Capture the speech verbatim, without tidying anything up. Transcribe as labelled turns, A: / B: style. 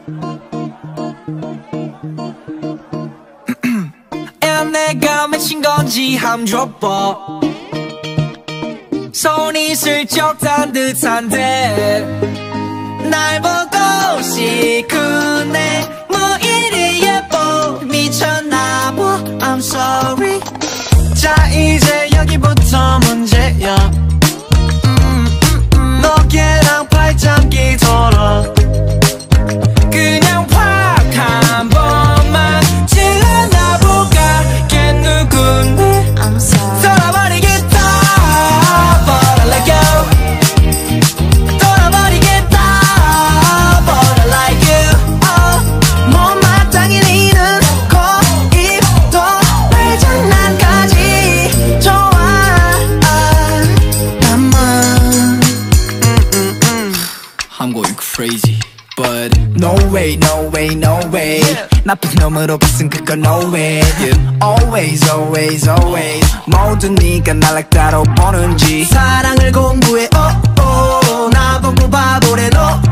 A: 야 내가 맺힌 건지 함 줘봐. 손이 슬쩍 단 듯한데 날 보고 싶구네. 뭐 이리 예뻐 미쳤나봐. I'm sorry. 자 이제 여기부터 문제야. 음, 음, 음. 너걔랑 발전기 돌아. 그냥 확 한 번만 질러나볼까. 걔 누군데 I'm sorry. 돌아버리겠다 but I let go. 돌아버리겠다 but I like you. oh. 못마땅히 니는 코입도 발장난까지 좋아. 나만 I'm going crazy but no way no way no way. 나쁜 놈으로 봤은 그거 no way. yeah. Always always always 모든 네가 날 like 따로 보는지. 사랑을 공부해 oh, oh. 나보고 바보래 너